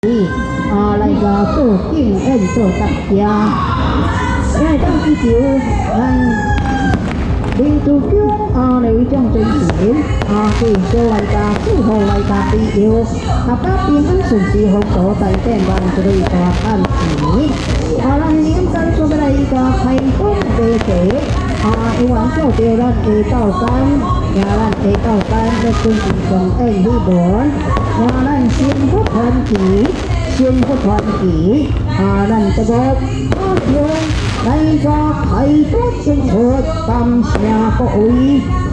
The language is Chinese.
来个做敬宴做大家，因为当时就民主局来为将真钱对做来个祝福来个必要，把平安顺遂好所在电万之类大汉钱，咱年间做来一个开工的节，希望做到咱的到山，咱的到山要遵循上恩礼本，咱幸福团结。幸福团结咱这个高雄来个开多庆祝，感谢各位。